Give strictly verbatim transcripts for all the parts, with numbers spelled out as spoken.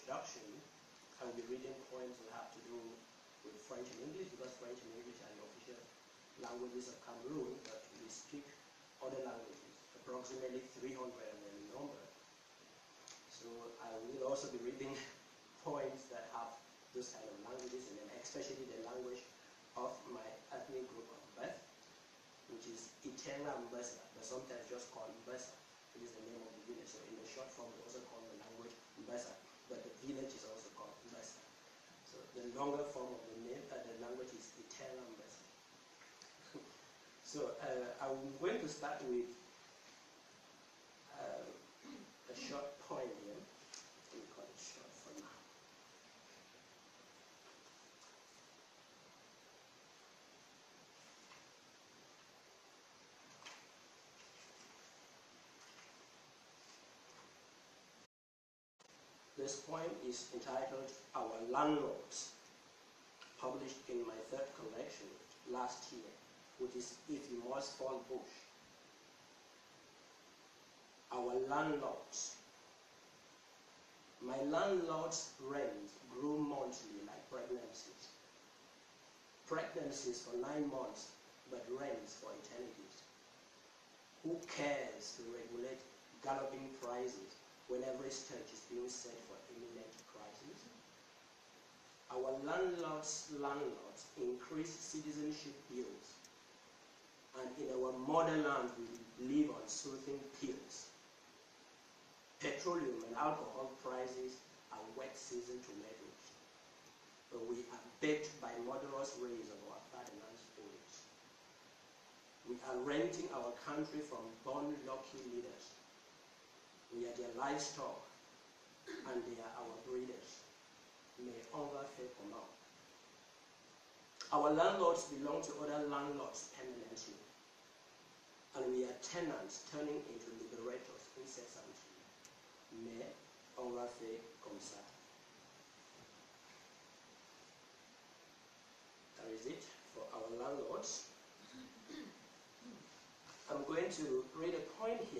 introduction, I will be reading poems that have to do with French and English, because French and English are the official languages of Cameroon, but we speak other languages, approximately three hundred in number. So I will also be reading poems that have those kind of languages, and then especially the language of my ethnic group of birth, which is Itenga Mbesa, but sometimes just called Mbesa. It is the name of the village. So in the short form, we also call the language Mbesa, but the village is also called Mbesa. So the longer form of the name, uh, the language is Itenga Mbesa. So uh, I'm going to start with uh, a short poem here. We call it short for now. This poem is entitled Our Landlords, published in my third collection last year, which is If You Must Fall Bush. Our landlords. My landlord's rent grew monthly like pregnancies. Pregnancies for nine months, but rents for eternities. Who cares to regulate galloping prices when every stage is being set for imminent crisis? Our landlords' landlords increase citizenship bills, and in our motherland we live on soothing pills. Petroleum and alcohol prices are wet season tomatoes, but we are baked by murderous rays of our Ferdinand's bullets. We are renting our country from born lucky leaders. We are their livestock, and they are our breeders. May hunger fail come out. Our landlords belong to other landlords permanently, and we are tenants turning into liberators incessantly. Mais on va faire comme ça. That is it for our landlords. I'm going to read a poem here.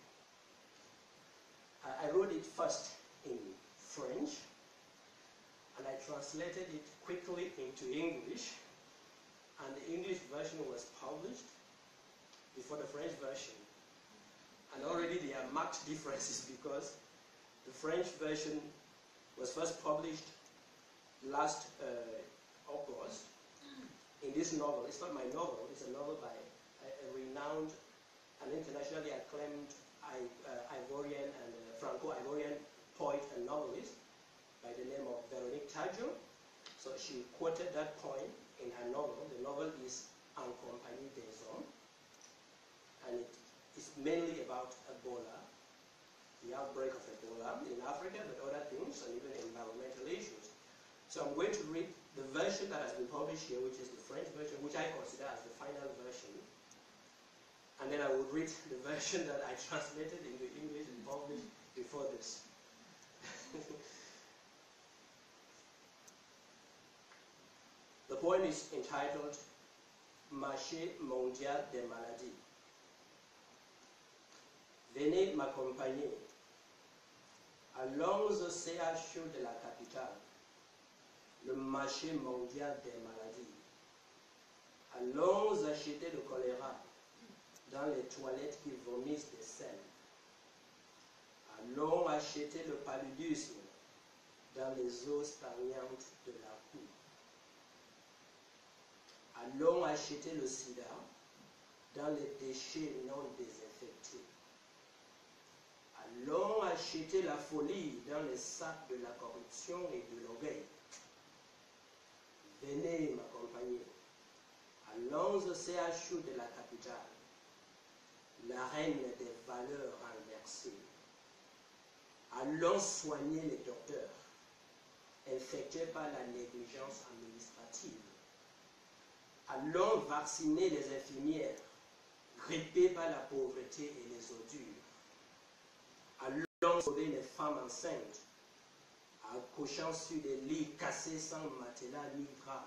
I, I wrote it first in French, and I translated it quickly into English, and the English version was published before the French version. And already there are marked differences because the French version was first published last uh, August in this novel. It's not my novel, it's a novel by a, a renowned and internationally acclaimed I, uh, Ivorian and uh, Franco-Ivorian poet and novelist by the name of Véronique Tadjo. So she quoted that poem in her novel. The novel is En compagnie des hommes, and it is mainly about Ebola, the outbreak of Ebola in Africa, but other things, and even environmental issues. So I'm going to read the version that has been published here, which is the French version, which I consider as the final version. And then I will read the version that I translated into English and published before this. The poem is entitled Marché mondial des maladies. Venez m'accompagner. Allons au C H U de la capitale, le marché mondial des maladies. Allons acheter le choléra dans les toilettes qui vomissent des selles. Allons acheter le paludisme dans les eaux stagnantes de la cour. Allons acheter le sida dans les déchets non désinfectés. Allons acheter la folie dans les sacs de la corruption et de l'orgueil. Venez m'accompagner. Allons au C H U de la capitale, la reine des valeurs renversées. Allons soigner les docteurs, infectés par la négligence administrative. Allons vacciner les infirmières, grippées par la pauvreté et les ordures. Allons sauver les femmes enceintes, accouchant sur des lits cassés sans matelas ni draps.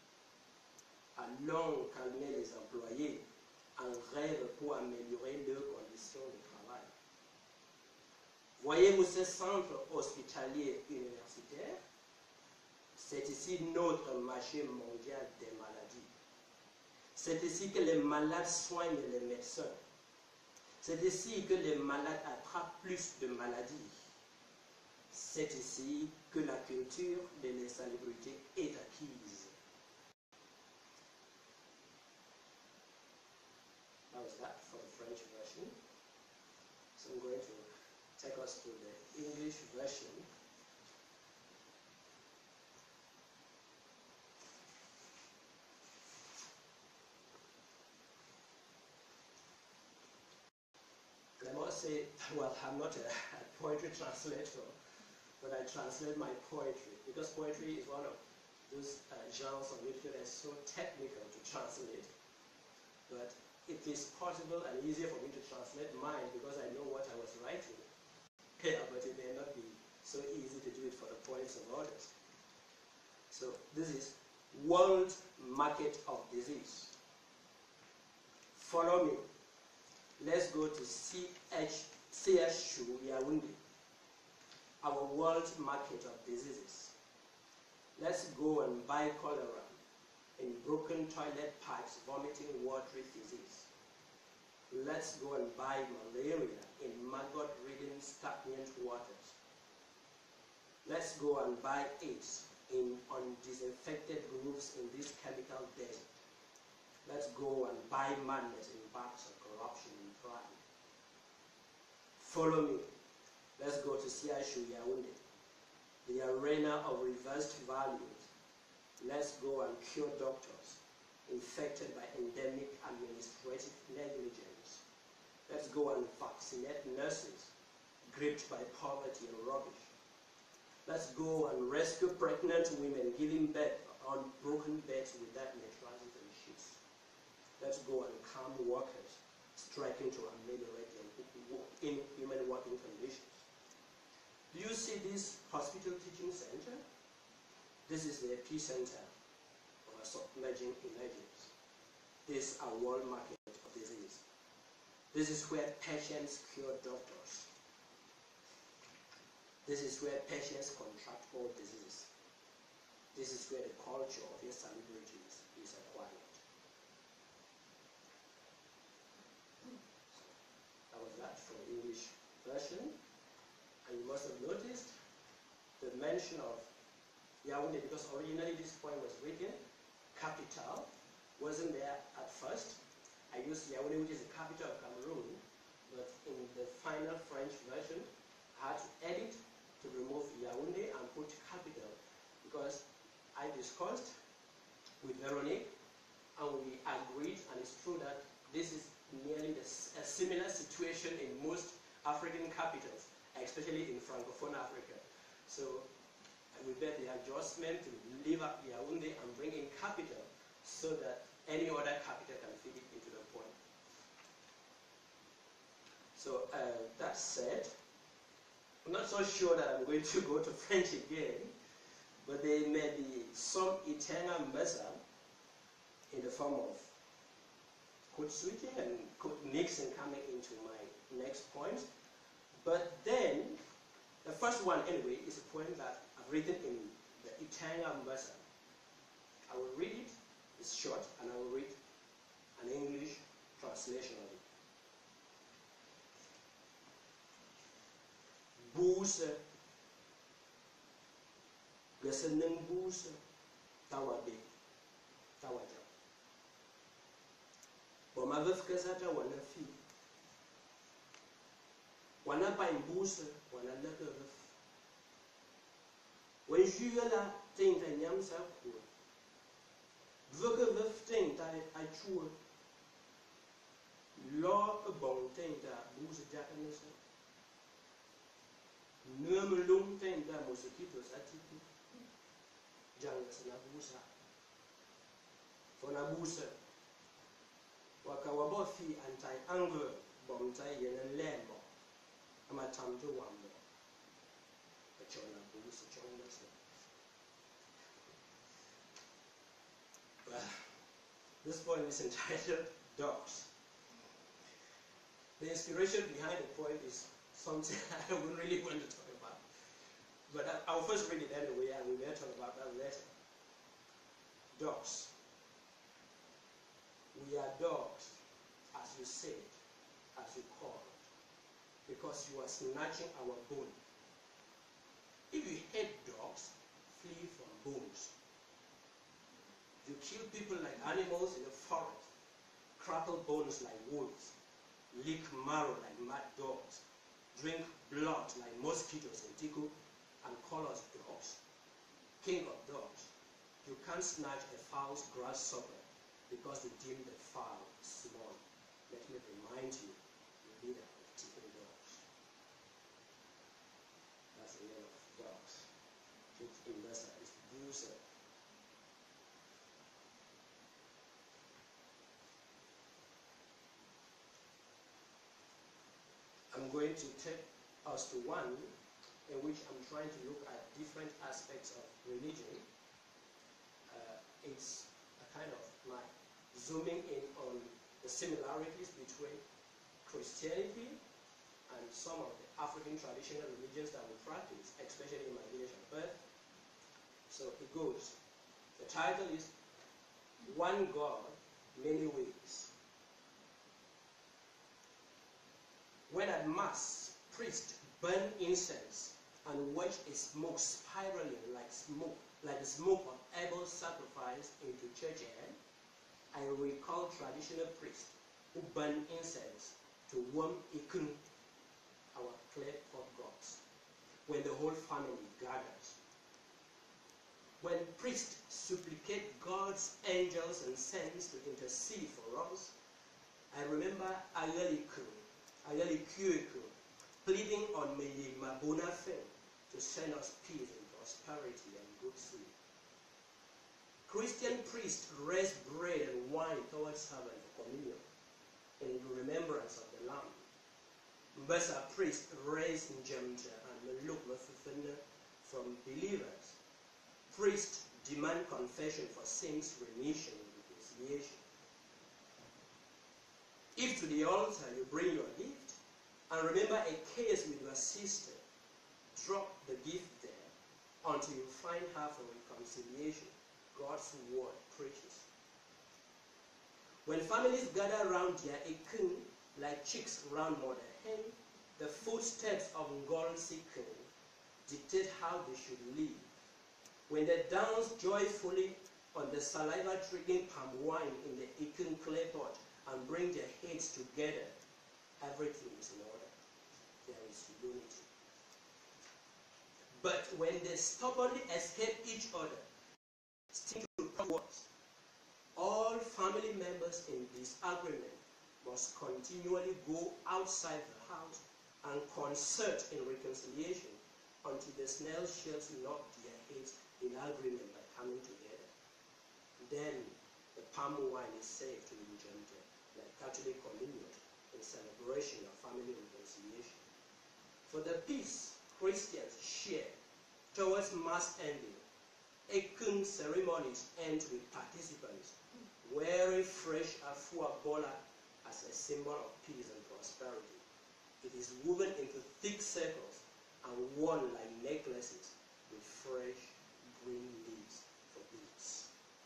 Allons calmer les employés en rêve pour améliorer leurs conditions de travail. Voyez-vous ce centre hospitalier universitaire? C'est ici notre marché mondial des maladies. C'est ici que les malades soignent les médecins. C'est ici que les malades attrapent plus de maladies. C'est ici que la culture de l'insalubrité est acquise. That was that for the French version. So I'm going to take us to the English version. I must say, well, I'm not a, a poetry translator, but I translate my poetry, because poetry is one of those uh, genres of literature that's so technical to translate. But it is possible and easier for me to translate mine because I know what I was writing. Yeah, but it may not be so easy to do it for the poets of others. So this is World Market of Disease. Follow me. Let's go to C H U Yaoundé, our world market of diseases. Let's go and buy cholera in broken toilet pipes, vomiting, watery disease. Let's go and buy malaria in maggot-ridden, stagnant waters. Let's go and buy AIDS in undisinfected roofs in this chemical desert. Let's go and buy madness in bags of corruption and crime. Follow me. Let's go to C H U Yaoundé, the arena of reversed values. Let's go and cure doctors infected by endemic administrative negligence. Let's go and vaccinate nurses gripped by poverty and rubbish. Let's go and rescue pregnant women giving birth on broken beds without mattresses and sheets. Let's go and calm workers striking to ameliorate their inhuman working conditions. Do you see this hospital teaching center? This is the epicenter of a submerging emergence. This is a world market of disease. This is where patients cure doctors. This is where patients contract all diseases. This is where the culture of insalubrities is acquired. That was that for the English version. And you must have noticed the mention of Yaoundé, because originally this poem was written, capital wasn't there at first. I used Yaoundé, which is the capital of Cameroon, but in the final French version, I had to edit to remove Yaoundé and put capital, because I discussed with Veronique, and we agreed, and it's true that this is nearly the, a similar situation in most African capitals, especially in Francophone Africa. So we made the adjustment to leave up Yaoundé and bring in capital so that any other capital can fit it into the poem. So uh, that said, I'm not so sure that I'm going to go to French again, but there may be some eternal measure in the form of code switching and code mixing coming into my next poems. But then, the first one anyway is a poem that I've written in the eternal measure. I will read it, it's short, and I will read an English translation of it. Boose, gasaneng boose, tawabe, tawaja. Boma vef kazata wana fi. Wana pa imboose, wana leke vef. Wen juwe la ting ta nyam sa kouwe. Veke vef ting ta achouwe. Lo e bon ting ta boose jakanese. Nume lung ting ta mosquitoes atiku. Jangas na busa. Fona busa. Waka wabofi anti-angle bomtai yene lembo. Ama tamto wambo. Achona busa chona se. Well, this poem is entitled Dogs. The inspiration behind the poem is something I wouldn't really want to talk about. But I, I'll first read it anyway, and we may talk about that later. Dogs. We are dogs, as you said, as you called, because you are snatching our bone. If you hate dogs, flee from bones. You kill people like animals in the forest, crackle bones like wolves, lick marrow like mad dogs, drink blood like mosquitoes and tickle, and call us dogs, king of dogs. You can't snatch a fowl's grasshopper because you deem the fowl small. Let me remind you, the leader of ticking dogs. That's the name of dogs. Chief investor is producer. I'm going to take us to one in which I'm trying to look at different aspects of religion. Uh, it's a kind of my zooming in on the similarities between Christianity and some of the African traditional religions that we practice, especially in my village of birth. So it goes. The title is One God, Many Ways. When at Mass, priests burn incense and watch a smoke spiraling like smoke, like the smoke of Abel's sacrifice into church air, I recall traditional priests who burn incense to warm Ikun, our clay pot gods, when the whole family gathers. When priests supplicate God's angels and saints to intercede for us, I remember Ayaliku, Ayalikuiku, pleading on Meyi Mabuna Feng to send us peace and prosperity and good sleep. Christian priests raise bread and wine towards heaven for communion in remembrance of the Lamb. Mbesa priests raise Njemta and Meluk Mafufena from believers. Priests demand confession for sins, remission, and reconciliation. If to the altar you bring your gift, and remember a case with your sister, drop the gift there until you find her for reconciliation. God's word preaches. When families gather around their ikun like chicks around mother hen, the footsteps of Ngolsi Kun dictate how they should live. When they dance joyfully on the saliva-triggering palm wine in the ikun clay pot and bring their heads together, everything is in order. There is unity. But when they stubbornly escape each other, stick to words, all family members in disagreement must continually go outside the house and concert in reconciliation until the snail shells knock their heads in agreement by coming together. Then the palm wine is saved to Njemte, like Catholic communion, in celebration of family reconciliation. For the peace Christians share towards mass ending, Ekun ceremonies end with participants wearing fresh afua bola as a symbol of peace and prosperity. It is woven into thick circles and worn like necklaces with fresh green leaves for beads.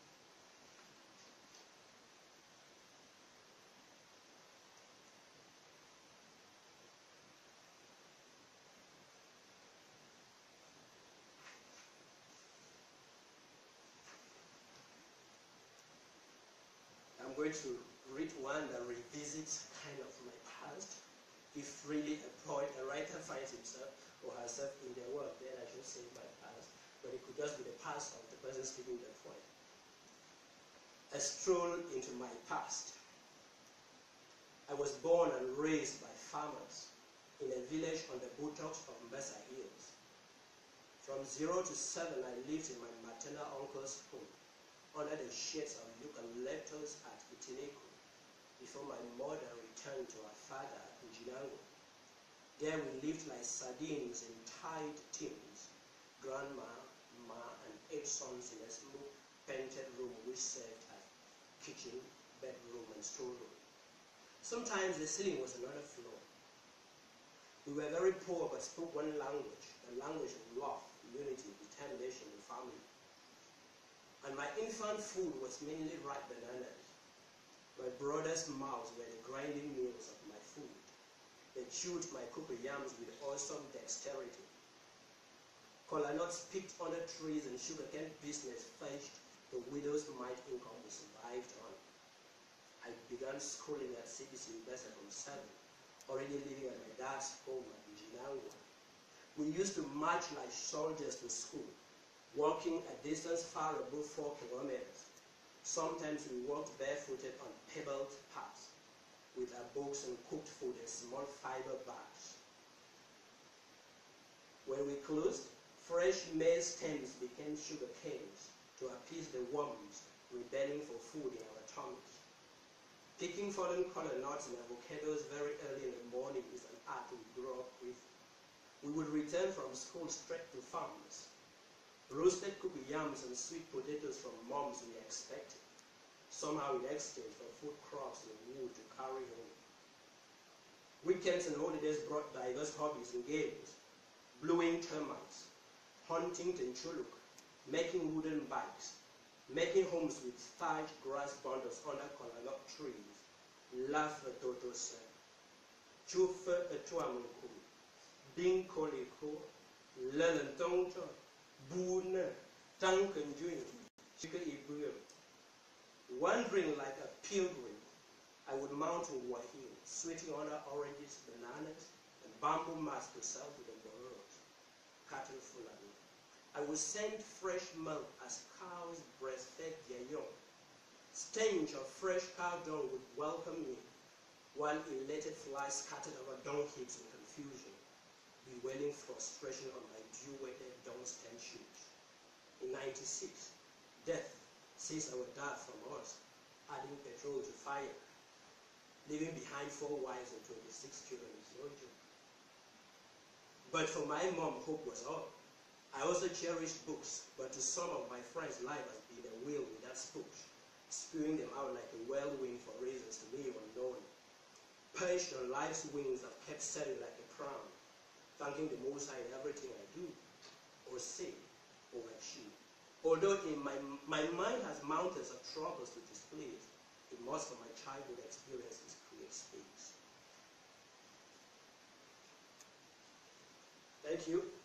I'm going to read one that revisits kind of my past. If really a poet, a writer finds himself or herself in their work, then I should say my past. But it could just be the past of the person speaking the poem. A stroll into my past. I was born and raised by farmers in a village on the buttocks of Mbesa Hills. From zero to seven, I lived in my maternal uncle's home under the shades of eucalyptus at Itineku before my mother returned to her father in Jinango. There we lived like sardines in tight tins, grandma, ma, and eight sons in a smooth painted room which served as kitchen, bedroom, and storeroom. Sometimes the ceiling was another floor. We were very poor but spoke one language, the language of love, unity, determination, and family. And my infant food was mainly ripe bananas. My brother's mouths were the grinding meals of my food. They chewed my cocoyams with awesome dexterity. Kola nuts picked under trees and sugarcane business fetched the widow's mite income we survived on. I began schooling at C B C University from seven, already living at my dad's home at Jinangwa. We used to march like soldiers to school, walking a distance far above four kilometers. Sometimes we walked barefooted on pebbled paths with our books and cooked food in small fiber bags. When we closed, fresh maize stems became sugar canes to appease the worms rebelling for food in our tummies. Picking fallen color nuts and avocados very early in the morning is an art we grew up with. We would return from school straight to farms. Roasted cocoyams and sweet potatoes from moms we expected, somehow in exchange for food crops and wood to carry home. Weekends and holidays brought diverse hobbies and games: blueing termites, hunting tenchuluk, making wooden bikes, making homes with starched grass bundles under kolanut trees, laugh at totosa, chufa etuamunku, bing koliko, lelentongto, boon, tankanjuin, chika ibuyo. Wandering like a pilgrim, I would mount in Wahil, sweating under oranges, bananas, and bamboo mats to sell to the borrowers, cattle full of it. I would send fresh milk as cows breastfed their young. Stench of fresh cow dung would welcome me, while elated flies scattered over dung heaps in confusion, bewailing frustration on my dew-wetted dung-stained shoes. In ninety-six, death seized our dad from us, adding petrol to fire, leaving behind four wives and twenty-six children is no joke. But for my mom, hope was all. I also cherished books, but to some of my friends, life has been a wheel without spokes, spewing them out like a whirlwind for reasons to me unknown. Perched on life's wings, I've kept setting like a crown, thanking the Most High in everything I do, or say, or achieve. Although in my, my mind has mountains of troubles to display, it must for my childhood experiences create space. Thank you.